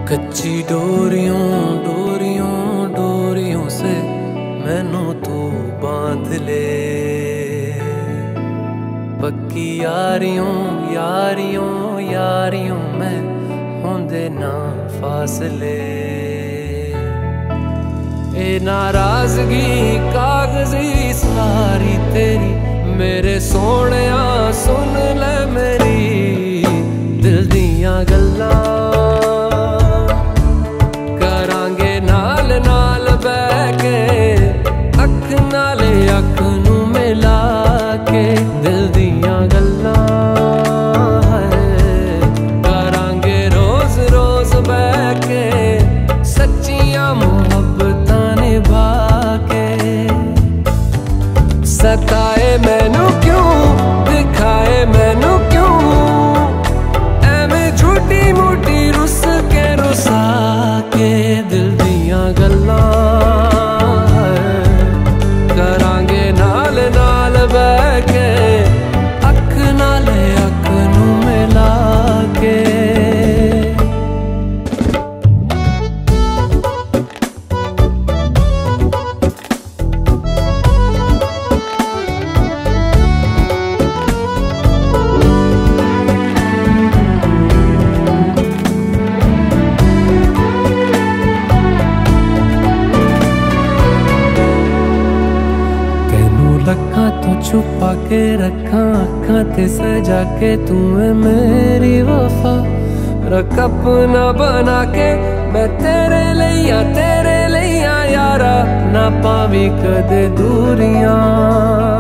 कच्ची डोरियों डोरियों डोरियों से मैनू तू बांध ले, पक्की यारियों यारियों यारियों में होंदे ना फासले। ए नाराजगी कागजी सारी तेरी मेरे सोहणिया सुन ले मेरी दिल दियां गल्लां, करांगे नाल नाल बैठ के अख नाले अख नू मिला के दिल दियां गल्लां करांगे रोज रोज बैठ के सच्चियां मुहब्बतां निभा के। सताए मैनू क्यों दिखाए मैनू क्यों एवें झूठी मूठी रुस के रुसा के दिल दियां गल्लां करांगे नाल नाल बैठ के अख नाले अख नू मिला के। लखां तो छुपा के रखा अखां ते सजा के तू है मेरी वफा, रख अपना बना के मैं तेरे लिया यारा, ना पावी कदे दूरियां।